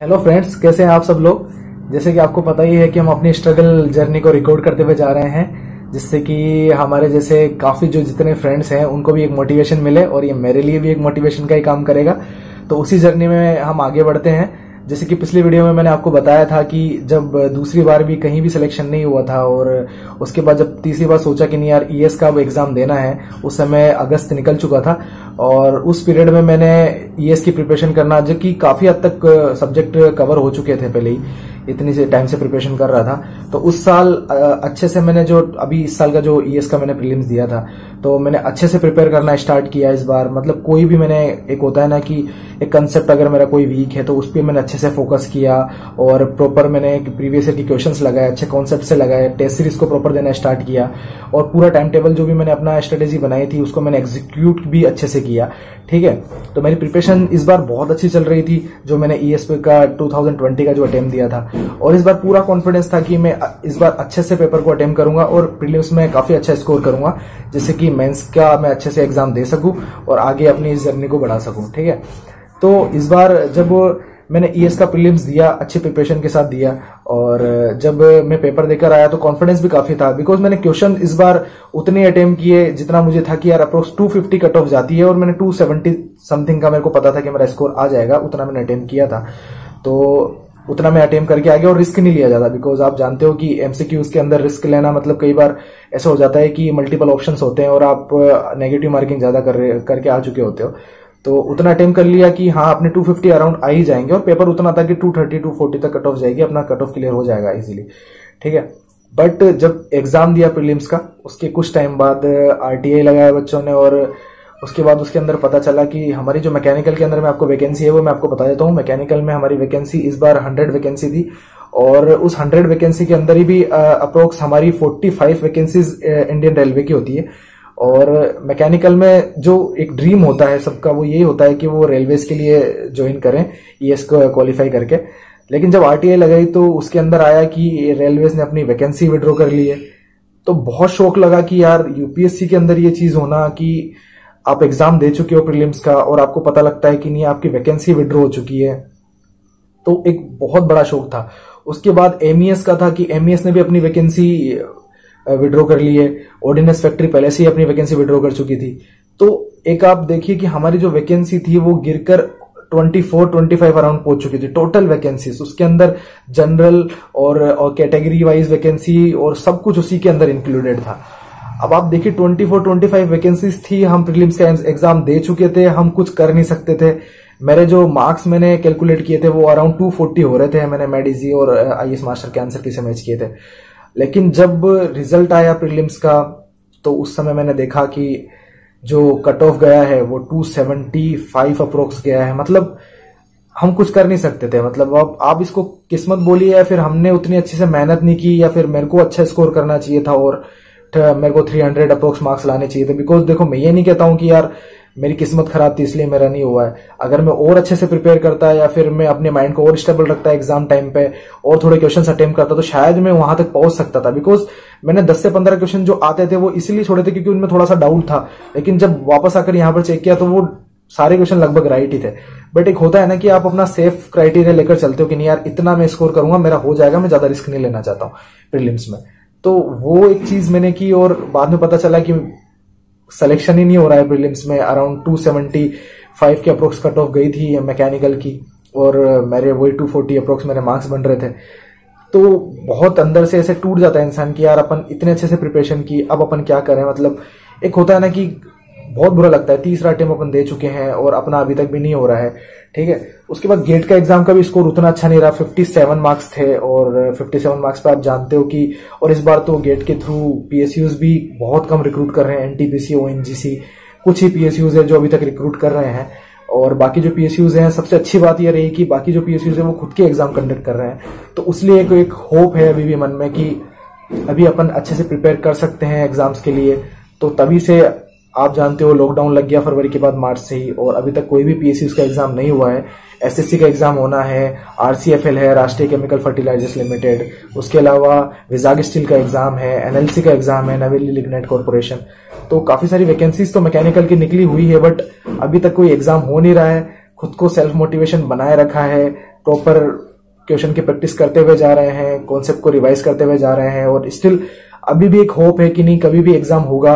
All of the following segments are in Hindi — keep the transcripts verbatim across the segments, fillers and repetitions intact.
हेलो फ्रेंड्स, कैसे हैं आप सब लोग। जैसे कि आपको पता ही है कि हम अपनी स्ट्रगल जर्नी को रिकॉर्ड करते हुए जा रहे हैं, जिससे कि हमारे जैसे काफी जो जितने फ्रेंड्स हैं उनको भी एक मोटिवेशन मिले और ये मेरे लिए भी एक मोटिवेशन का ही काम करेगा। तो उसी जर्नी में हम आगे बढ़ते हैं। जैसे कि पिछली वीडियो में मैंने आपको बताया था कि जब दूसरी बार भी कहीं भी सिलेक्शन नहीं हुआ था और उसके बाद जब तीसरी बार सोचा कि नहीं यार ईएस का अब एग्जाम देना है, उस समय अगस्त निकल चुका था और उस पीरियड में मैंने ईएस की प्रिपरेशन करना, जो कि काफी हद तक सब्जेक्ट कवर हो चुके थे पहले ही, इतनी से टाइम से प्रिपरेशन कर रहा था। तो उस साल अच्छे से मैंने जो अभी इस साल का जो ईएस का मैंने प्रीलिम्स दिया था, तो मैंने अच्छे से प्रिपेयर करना स्टार्ट किया इस बार। मतलब कोई भी मैंने, एक होता है ना कि एक कंसेप्ट अगर मेरा कोई वीक है तो उस पर मैंने अच्छे से फोकस किया और प्रॉपर मैंने प्रीवियस ईयर के क्वेश्चंस लगाए, अच्छे कॉन्सेप्ट से लगाए, टेस्ट सीरीज को प्रॉपर देना स्टार्ट किया और पूरा टाइम टेबल जो भी मैंने अपना स्ट्रेटेजी बनाई थी उसको मैंने एग्जीक्यूट भी अच्छे से किया। ठीक है, तो मेरी प्रिपरेशन इस बार बहुत अच्छी चल रही थी, जो मैंने ईएस का टू थाउजेंड ट्वेंटी का जो अटेम्प्ट दिया था। और इस बार पूरा कॉन्फिडेंस था कि मैं इस बार अच्छे से पेपर को अटेम्प्ट करूंगा और प्रीलिम्स में काफी अच्छा स्कोर करूंगा, जिससे कि मेंस का मैं अच्छे से एग्जाम दे सकूं और आगे अपनी इस जर्नी को बढ़ा सकूं। ठीक है, तो इस बार जब मैंने ईएस का प्रीलिम्स दिया, अच्छे प्रिपरेशन के साथ दिया और जब मैं पेपर देकर आया तो कॉन्फिडेंस भी काफी था, बिकॉज मैंने क्वेश्चन इस बार उतने अटेम्प्ट किए जितना मुझे था कि यार approx two fifty cut off जाती है और मैंने टू सेवेंटी समथिंग का मेरे को पता था कि मेरा स्कोर आ जाएगा, उतना मैंने अटेम्प्ट किया था। तो उतना मैं अटेम्प्ट करके आ गया और रिस्क नहीं लिया जाता, बिकॉज आप जानते हो कि एमसीक्यूज के अंदर रिस्क लेना मतलब कई बार ऐसा हो जाता है कि मल्टीपल ऑप्शंस होते हैं और आप नेगेटिव मार्किंग ज्यादा कर करके आ चुके होते हो। तो उतना अटेम्प्ट कर लिया कि हाँ अपने टू फिफ्टी अराउंड आ ही जाएंगे और पेपर उतना था कि टू थर्टी टू फोर्टी तक कट ऑफ जाएगी, अपना कट ऑफ क्लियर हो जाएगा इजीली। ठीक है, बट जब एग्जाम दिया प्रीलिम्स का, उसके कुछ टाइम बाद आरटीआई लगाया बच्चों ने और उसके बाद उसके अंदर पता चला कि हमारी जो मैकेनिकल के अंदर में आपको वैकेंसी है वो मैं आपको बता देता हूँ। मैकेनिकल में हमारी वैकेंसी इस बार हंड्रेड वैकेंसी थी और उस हंड्रेड वैकेंसी के अंदर ही भी अप्रोक्स हमारी forty five vacancies Indian railway की होती है। और मैकेनिकल में जो एक ड्रीम होता है सबका, वो यही होता है कि वो रेलवेज के लिए ज्वाइन करें ईएस को क्वालिफाई करके। लेकिन जब आरटीआई लगाई तो उसके अंदर आया कि रेलवेज ने अपनी वैकेंसी विड्रॉ कर ली है। तो बहुत शौक लगा कि यार यूपीएससी के अंदर ये चीज होना कि आप एग्जाम दे चुके हो प्रीलिम्स का और आपको पता लगता है कि नहीं आपकी वैकेंसी विड्रॉ हो चुकी है, तो एक बहुत बड़ा शौक था। उसके बाद एमईएस का था कि एमईएस ने भी अपनी वैकेंसी विड्रॉ कर ली है, ऑर्डिनेंस फैक्ट्री पहले से ही अपनी वैकेंसी विड्रॉ कर चुकी थी। तो एक आप देखिए कि हमारी जो वैकेंसी थी वो गिरकर twenty four twenty five around पहुंच चुकी थी टोटल वैकेंसीज। उसके अंदर जनरल और, और कैटेगरी वाइज वैकेंसी और सब कुछ उसी के अंदर इंक्लूडेड था। अब आप देखिए twenty four twenty five vacancies थी, हम प्रीलिम्स का एग्जाम दे चुके थे, हम कुछ कर नहीं सकते थे। मेरे जो मार्क्स मैंने कैलकुलेट किए थे वो अराउंड टू फोर्टी हो रहे थे, मैंने मेडिजी और आईएएस मास्टर के आंसर की से मैच किए थे। लेकिन जब रिजल्ट आया प्रीलिम्स का तो उस समय मैंने देखा कि जो कट ऑफ गया है वो टू सेवेंटी फाइव अप्रोक्स गया है। मतलब हम कुछ कर नहीं सकते थे। मतलब अब आप इसको किस्मत बोलिए या फिर हमने उतनी अच्छी से मेहनत नहीं की या फिर मेरे को अच्छा स्कोर करना चाहिए था और मेरे को थ्री हंड्रेड अप्रोक्स मार्क्स लाने चाहिए थे। बिकॉज देखो, मैं ये नहीं कहता हूं कि यार मेरी किस्मत खराब थी इसलिए मेरा नहीं हुआ है। अगर मैं और अच्छे से प्रिपेयर करता या फिर मैं अपने माइंड को और स्टेबल रखता एग्जाम टाइम पे और थोड़े क्वेश्चंस अटेम्प्ट करता तो शायद मैं वहां तक पहुंच सकता था। बिकॉज मैंने दस से पंद्रह क्वेश्चन जो आते थे वो इसलिए छोड़े थे क्योंकि उनमें थोड़ा सा डाउट था, लेकिन जब वापस आकर यहाँ पर चेक किया तो वो सारे क्वेश्चन लगभग राइट ही थे। बट एक होता है ना कि आप अपना सेफ क्राइटेरिया लेकर चलते हो कि नहीं यार इतना मैं स्कोर करूंगा, मेरा हो जाएगा, मैं ज्यादा रिस्क नहीं लेना चाहता हूँ प्रीलिम्स में। तो वो एक चीज मैंने की और बाद में पता चला कि सिलेक्शन ही नहीं हो रहा है प्रीलिम्स में। अराउंड टू सेवेंटी फाइव के अप्रोक्स कट ऑफ गई थी मैकेनिकल की और मेरे वही टू फोर्टी अप्रोक्स मेरे मार्क्स बन रहे थे। तो बहुत अंदर से ऐसे टूट जाता है इंसान कि यार अपन इतने अच्छे से प्रिपरेशन की, अब अपन क्या करें। मतलब एक होता है ना कि बहुत बुरा लगता है, तीसरा अटेम्प्ट अपन दे चुके हैं और अपना अभी तक भी नहीं हो रहा है। ठीक है, उसके बाद गेट का एग्जाम का भी स्कोर उतना अच्छा नहीं रहा, फिफ्टी सेवन मार्क्स थे और फिफ्टी सेवन मार्क्स पे आप जानते हो कि, और इस बार तो गेट के थ्रू पीएसयूज भी बहुत कम रिक्रूट कर रहे हैं, एनटीपीसी ओएनजीसी कुछ ही पीएसयूज है जो अभी तक रिक्रूट कर रहे हैं और बाकी जो पीएसयूज हैं, सबसे अच्छी बात यह रही कि बाकी जो पीएसयूज है वो खुद के एग्जाम कंडक्ट कर रहे हैं। तो उसलिए एक, एक होप है अभी भी मन में कि अभी अपन अच्छे से प्रिपेयर कर सकते हैं एग्जाम्स के लिए। तो तभी से आप जानते हो लॉकडाउन लग गया फरवरी के बाद मार्च से ही और अभी तक कोई भी पीएसयू का एग्जाम नहीं हुआ है। एसएससी का एग्जाम होना है, आरसीएफएल है, राष्ट्रीय केमिकल फर्टिलाइजर्स लिमिटेड, उसके अलावा विजाग स्टील का एग्जाम है, एनएलसी का एग्जाम है, नवेली लिग्नाइट कॉर्पोरेशन। तो काफी सारी वैकेंसीज तो मैकेनिकल की निकली हुई है बट अभी तक कोई एग्जाम हो नहीं रहा है। खुद को सेल्फ मोटिवेशन बनाए रखा है, प्रॉपर क्वेश्चन की प्रैक्टिस करते हुए जा रहे हैं, कॉन्सेप्ट को रिवाइज करते हुए जा रहे हैं, और स्टिल अभी भी एक होप है कि नहीं कभी भी एग्जाम होगा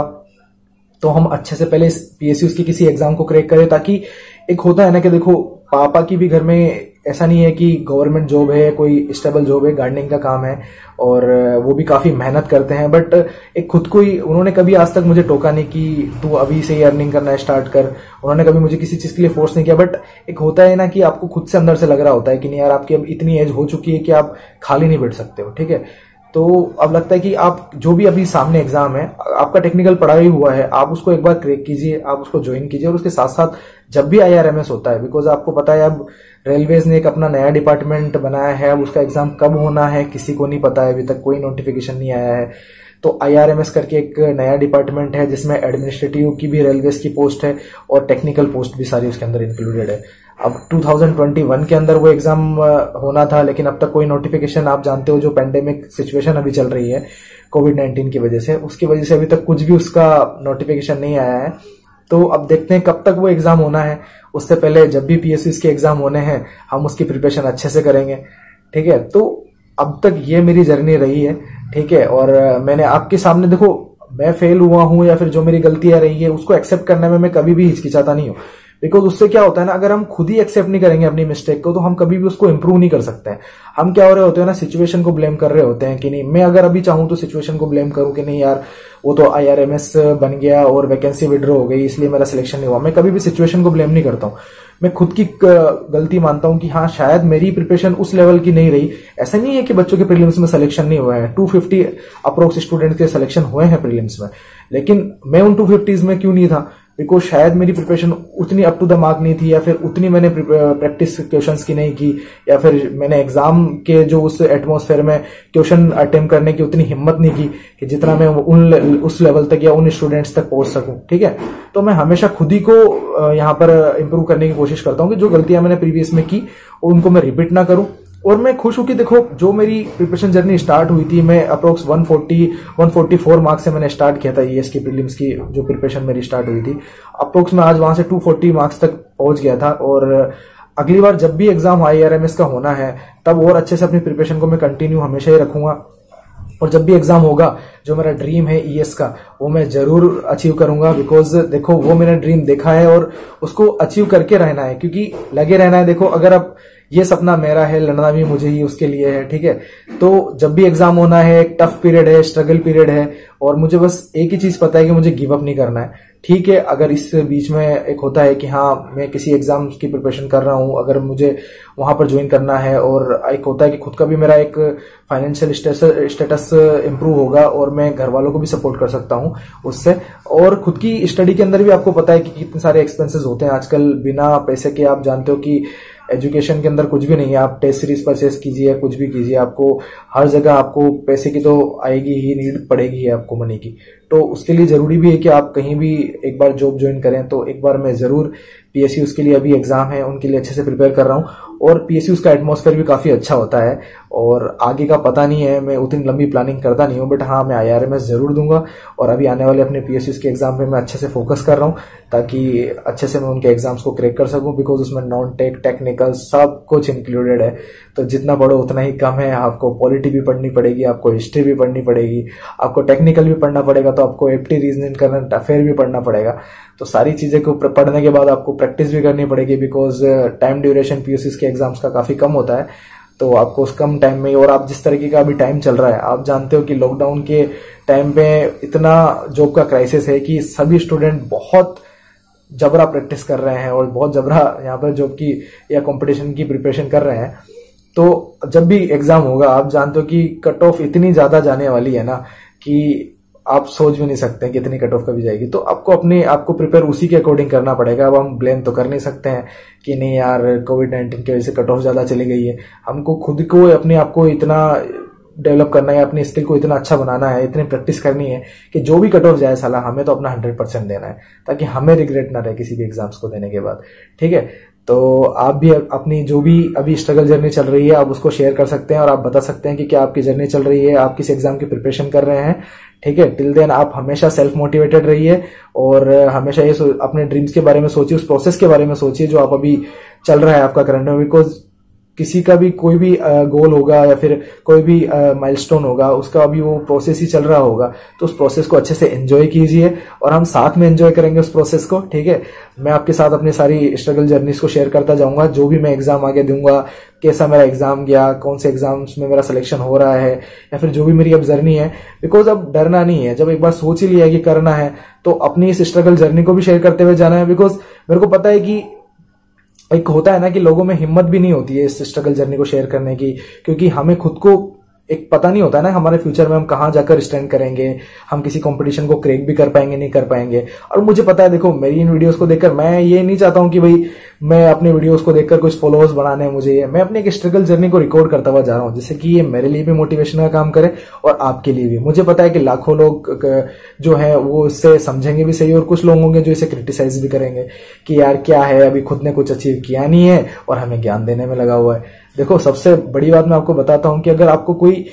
तो हम अच्छे से पहले इस पीएसयू के किसी एग्जाम को क्रैक करें, ताकि एक होता है ना कि देखो पापा की भी घर में ऐसा नहीं है कि गवर्नमेंट जॉब है, कोई स्टेबल जॉब है, गार्डनिंग का काम है और वो भी काफी मेहनत करते हैं, बट एक खुद को ही उन्होंने कभी आज तक मुझे टोका नहीं कि तू अभी से ही अर्निंग करना स्टार्ट कर। उन्होंने कभी मुझे किसी चीज के लिए फोर्स नहीं किया, बट एक होता है ना कि आपको खुद से अंदर से लग रहा होता है कि नहीं यार आपकी अब इतनी एज हो चुकी है कि आप खाली नहीं बैठ सकते हो, ठीक है। तो अब लगता है कि आप जो भी अभी सामने एग्जाम है, आपका टेक्निकल पढ़ाई हुआ है, आप उसको एक बार क्रैक कीजिए, आप उसको ज्वाइन कीजिए, और उसके साथ साथ जब भी आईआरएमएस होता है, बिकॉज आपको पता है अब रेलवेज ने एक अपना नया डिपार्टमेंट बनाया है, अब उसका एग्जाम कब होना है किसी को नहीं पता है, अभी तक कोई नोटिफिकेशन नहीं आया है। तो आईआरएमएस करके एक नया डिपार्टमेंट है जिसमें एडमिनिस्ट्रेटिव की भी रेलवेज की पोस्ट है और टेक्निकल पोस्ट भी सारी उसके अंदर इंक्लूडेड है। अब दो हज़ार इक्कीस के अंदर वो एग्जाम होना था, लेकिन अब तक कोई नोटिफिकेशन, आप जानते हो जो पेंडेमिक सिचुएशन अभी चल रही है कोविड नाइन्टीन की वजह से, उसकी वजह से अभी तक कुछ भी उसका नोटिफिकेशन नहीं आया है। तो अब देखते हैं कब तक वो एग्जाम होना है। उससे पहले जब भी पीएसयू के एग्जाम होने हैं हम उसकी प्रिपरेशन अच्छे से करेंगे, ठीक है। तो अब तक ये मेरी जर्नी रही है, ठीक है। और मैंने आपके सामने, देखो मैं फेल हुआ हूं या फिर जो मेरी गलतियां रही है उसको एक्सेप्ट करने में मैं कभी भी हिचकिचाता नहीं हूं, बिकॉज उससे क्या होता है ना, अगर हम खुद ही एक्सेप्ट नहीं करेंगे अपनी मिस्टेक को तो हम कभी भी उसको इंप्रूव नहीं कर सकते हैं। हम क्या हो रहे होते हैं ना, सिचुएशन को ब्लेम कर रहे होते हैं कि नहीं, मैं अगर अभी चाहूं तो सिचुएशन को ब्लेम करूं कि नहीं यार वो तो आईआरएमएस बन गया और वैकेंसी विड्रॉ हो गई इसलिए मेरा सिलेक्शन नहीं हुआ। मैं कभी भी सिचुएशन को ब्लेम नहीं करता हूं, मैं खुद की गलती मानता हूं कि हाँ शायद मेरी प्रिपरेशन उस लेवल की नहीं रही। ऐसा नहीं है कि बच्चों के प्रीलिम्स में सिलेक्शन नहीं हुए हैं, दो सौ पचास अप्रोक्स स्टूडेंट्स के सिलेक्शन हुए हैं प्रीलिम्स में, लेकिन मैं उन दो सौ पचास में क्यों नहीं था, बिकॉज शायद मेरी प्रिपरेशन उतनी अप टू द मार्क नहीं थी, या फिर उतनी मैंने प्रैक्टिस क्वेश्चंस की नहीं की, या फिर मैंने एग्जाम के जो उस एटमॉस्फेयर में क्वेश्चन अटेम्प्ट करने की उतनी हिम्मत नहीं की कि जितना मैं उन उस लेवल तक या उन स्टूडेंट्स तक पहुंच सकूं, ठीक है। तो मैं हमेशा खुद ही को यहाँ पर इंप्रूव करने की कोशिश करता हूँ कि जो गलतियां मैंने प्रीवियस में की उनको मैं रिपीट ना करूं। और मैं खुश हूं कि देखो जो मेरी प्रिपरेशन जर्नी स्टार्ट हुई थी, मैं अप्रोक्स एक सौ चालीस एक सौ चौवालीस मार्क्स से मैंने स्टार्ट किया था ईएस की प्रीलिम्स की जो प्रिपरेशन मेरी स्टार्ट हुई थी, अप्रोक्स मैं आज वहां से दो सौ चालीस मार्क्स तक पहुंच गया था। और अगली बार जब भी एग्जाम आईआरएमएस का होना है तब और अच्छे से अपनी प्रिपरेशन को मैं कंटिन्यू हमेशा ही रखूंगा, और जब भी एग्जाम होगा जो मेरा ड्रीम है ईएस का वो मैं जरूर अचीव करूंगा, बिकॉज देखो वो मैंने ड्रीम देखा है और उसको अचीव करके रहना है, क्योंकि लगे रहना है। देखो अगर अब ये सपना मेरा है, लड़ना भी मुझे ही उसके लिए है, ठीक है। तो जब भी एग्जाम होना है, एक टफ पीरियड है, स्ट्रगल पीरियड है, और मुझे बस एक ही चीज पता है कि मुझे गिव अप नहीं करना है, ठीक है। अगर इस बीच में एक होता है कि हाँ मैं किसी एग्जाम की प्रिपरेशन कर रहा हूं, अगर मुझे वहां पर ज्वाइन करना है, और एक होता है कि खुद का भी मेरा एक फाइनेंशियल स्टेटस इंप्रूव होगा और मैं घर वालों को भी सपोर्ट कर सकता हूं उससे, और खुद की स्टडी के अंदर भी आपको पता है कि कितने सारे एक्सपेंसेस होते हैं आजकल, बिना पैसे के आप जानते हो कि एजुकेशन के अंदर कुछ भी नहीं है। आप टेस्ट सीरीज परचेस कीजिए, कुछ भी कीजिए, आपको हर जगह आपको पैसे की तो आएगी ही, नीड पड़ेगी ही आपको मनी की। तो उसके लिए जरूरी भी है कि आप कहीं भी एक बार जॉब ज्वाइन करें। तो एक बार मैं जरूर पीएसयू के लिए, अभी एग्जाम है उनके लिए अच्छे से प्रिपेयर कर रहा हूं, और पीएसयू का एटमॉस्फेयर भी काफी अच्छा होता है, और आगे का पता नहीं है, मैं उतनी लंबी प्लानिंग करता नहीं हूं, बट हाँ मैं आईआरएमएस जरूर दूंगा। और अभी आने वाले अपने पीएसयू के एग्जाम पे मैं अच्छे से फोकस कर रहा हूं ताकि अच्छे से मैं उनके एग्जाम्स को क्रैक कर सकूं, बिकॉज उसमें नॉन टेक, टेक्निकल सब कुछ इंक्लूडेड है। तो जितना पढ़ो उतना ही कम है। आपको पॉलिटी भी पढ़नी पड़ेगी, आपको हिस्ट्री भी पढ़नी पड़ेगी, आपको टेक्निकल भी पढ़ना पड़ेगा, तो आपको एप्टी रीजनिंग, करंट अफेयर भी पढ़ना पड़ेगा। तो सारी चीजें को पढ़ने के बाद आपको प्रैक्टिस भी करनी पड़ेगी, बिकॉज टाइम ड्यूरेशन पीएसयू के एग्जाम्स का काफी कम होता है। तो आपको उस कम टाइम में, और आप जिस तरीके का अभी टाइम चल रहा है, आप जानते हो कि लॉकडाउन के टाइम पे इतना जॉब का क्राइसिस है कि सभी स्टूडेंट बहुत जबरा प्रैक्टिस कर रहे हैं और बहुत जबरा यहाँ पर जॉब की या कंपटीशन की प्रिपरेशन कर रहे हैं। तो जब भी एग्जाम होगा आप जानते हो कि कट ऑफ इतनी ज्यादा जाने वाली है ना कि आप सोच भी नहीं सकते कि इतनी कट ऑफ कभी जाएगी। तो आपको अपने आपको प्रिपेयर उसी के अकॉर्डिंग करना पड़ेगा। अब हम ब्लेम तो कर नहीं सकते हैं कि नहीं यार कोविड नाइन्टीन की वजह से कट ऑफ ज्यादा चली गई है। हमको खुद को, अपने आप को इतना डेवलप करना है, अपनी स्किल को इतना अच्छा बनाना है, इतनी प्रैक्टिस करनी है कि जो भी कट ऑफ जाए साला हमें तो अपना हंड्रेड परसेंट देना है, ताकि हमें रिग्रेट ना रहे किसी भी एग्जाम्स को देने के बाद, ठीक है। तो आप भी अपनी जो भी अभी स्ट्रगल जर्नी चल रही है आप उसको शेयर कर सकते हैं और आप बता सकते हैं कि क्या आपकी जर्नी चल रही है, आप किस एग्जाम की प्रिपरेशन कर रहे हैं, ठीक है। टिल देन आप हमेशा सेल्फ मोटिवेटेड रहिए और हमेशा ये अपने ड्रीम्स के बारे में सोचिए, उस प्रोसेस के बारे में सोचिए जो आप अभी चल रहा है आपका करंट में, बिकॉज किसी का भी कोई भी गोल होगा या फिर कोई भी माइलस्टोन होगा, उसका अभी वो प्रोसेस ही चल रहा होगा, तो उस प्रोसेस को अच्छे से एंजॉय कीजिए और हम साथ में एंजॉय करेंगे उस प्रोसेस को। ठीक है, मैं आपके साथ अपनी सारी स्ट्रगल जर्नीज को शेयर करता जाऊंगा, जो भी मैं एग्जाम आगे दूंगा, कैसा मेरा एग्जाम गया, कौन से एग्जाम्स में मेरा सिलेक्शन हो रहा है, या फिर जो भी मेरी अब जर्नी है। बिकॉज अब डरना नहीं है, जब एक बार सोच ही लिया कि करना है तो अपनी इस स्ट्रगल जर्नी को भी शेयर करते हुए जाना है। बिकॉज मेरे को पता है कि एक होता है ना कि लोगों में हिम्मत भी नहीं होती है इस स्ट्रगल जर्नी को शेयर करने की, क्योंकि हमें खुद को एक पता नहीं होता है ना हमारे फ्यूचर में हम कहां जाकर स्टैंड करेंगे, हम किसी कंपटीशन को क्रैक भी कर पाएंगे नहीं कर पाएंगे। और मुझे पता है, देखो मेरी इन वीडियोस को देखकर मैं ये नहीं चाहता हूं कि भाई मैं अपने वीडियोस को देखकर कुछ फॉलोअर्स बनाने हैं मुझे, मैं अपने एक स्ट्रगल जर्नी को रिकॉर्ड करता हुआ जा रहा हूं, जिससे कि ये मेरे लिए भी मोटिवेशन का काम करे और आपके लिए भी। मुझे पता है कि लाखों लोग जो है वो इससे समझेंगे भी सही, और कुछ लोग होंगे जो इसे क्रिटिसाइज भी करेंगे कि यार क्या है, अभी खुद ने कुछ अचीव किया नहीं है और हमें ज्ञान देने में लगा हुआ है। देखो सबसे बड़ी बात मैं आपको बताता हूं कि अगर आपको कोई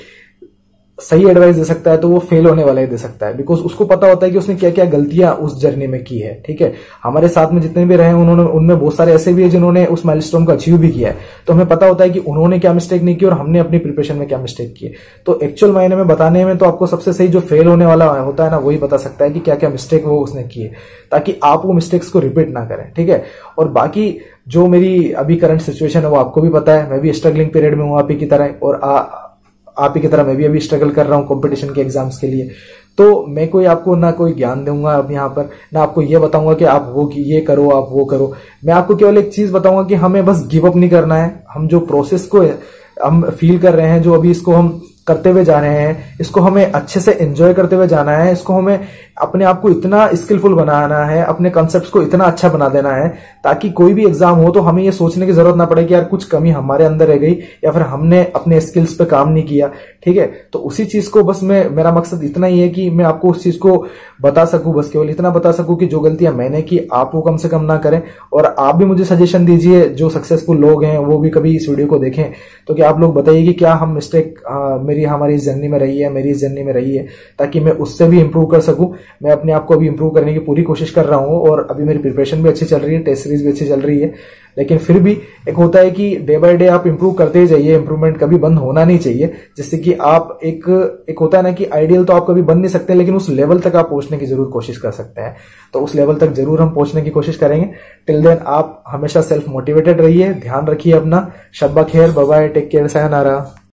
सही एडवाइस दे सकता है तो वो फेल होने वाला ही दे सकता है, बिकॉज उसको पता होता है कि उसने क्या क्या गलतियां उस जर्नी में की है। ठीक है, हमारे साथ में जितने भी रहे उन्होंने उनमें बहुत सारे ऐसे भी है जिन्होंने उस माइलस्टोन को अचीव भी किया है, तो हमें पता होता है कि उन्होंने क्या मिस्टेक नहीं की और हमने अपनी प्रिपरेशन में क्या मिस्टेक की है। तो एक्चुअल मायने में बताने में तो आपको सबसे सही जो फेल होने वाला होता है ना, वही बता सकता है कि क्या क्या मिस्टेक वो उसने की है, ताकि आप वो मिस्टेक्स को रिपीट ना करें। ठीक है, और बाकी जो मेरी अभी करंट सिचुएशन है वो आपको भी पता है, मैं भी स्ट्रगलिंग पीरियड में हूं आप ही की तरह, और आ, आप ही की तरह मैं भी अभी स्ट्रगल कर रहा हूं कंपटीशन के एग्जाम्स के लिए। तो मैं कोई आपको ना कोई ज्ञान दूंगा अब यहाँ पर, ना आपको ये बताऊंगा कि आप वो ये करो आप वो करो। मैं आपको केवल एक चीज बताऊंगा कि हमें बस गिव अप नहीं करना है। हम जो प्रोसेस को हम फील कर रहे हैं, जो अभी इसको हम करते हुए जा रहे हैं, इसको हमें अच्छे से एंजॉय करते हुए जाना है। इसको हमें अपने आप को इतना स्किलफुल बनाना है, अपने कॉन्सेप्ट्स को इतना अच्छा बना देना है, ताकि कोई भी एग्जाम हो तो हमें ये सोचने की जरूरत ना पड़े कि यार कुछ कमी हमारे अंदर रह गई या फिर हमने अपने स्किल्स पे काम नहीं किया। ठीक है, तो उसी चीज को बस मैं, मेरा मकसद इतना ही है कि मैं आपको उस चीज को बता सकूं, बस केवल इतना बता सकूं कि जो गलतियां मैंने की आप वो कम से कम ना करें। और आप भी मुझे सजेशन दीजिए, जो सक्सेसफुल लोग हैं वो भी कभी इस वीडियो को देखें, तो क्या आप लोग बताइए कि क्या हम मिस्टेक मेरी हमारी इस जर्नी में रही है, मेरी इस जर्नी में रही है, ताकि मैं उससे भी इंप्रूव कर सकूं। मैं अपने आप को अभी इंप्रूव करने की पूरी कोशिश कर रहा हूं, और अभी मेरी प्रिपरेशन भी अच्छी चल रही है, टेस्ट सीरीज भी अच्छी चल रही है। लेकिन फिर भी एक होता है कि डे बाय डे आप इंप्रूव करते ही जाइए, इंप्रूवमेंट कभी बंद होना नहीं चाहिए, जिससे कि आप एक एक होता है ना कि आइडियल तो आप कभी बन नहीं सकते, लेकिन उस लेवल तक आप पहुंचने की जरूर कोशिश कर सकते हैं। तो उस लेवल तक जरूर हम पहुंचने की कोशिश करेंगे। टिल देन आप हमेशा सेल्फ मोटिवेटेड रहिए, ध्यान रखिए अपना। शब्बा खैर, bye bye, take care, sayonara.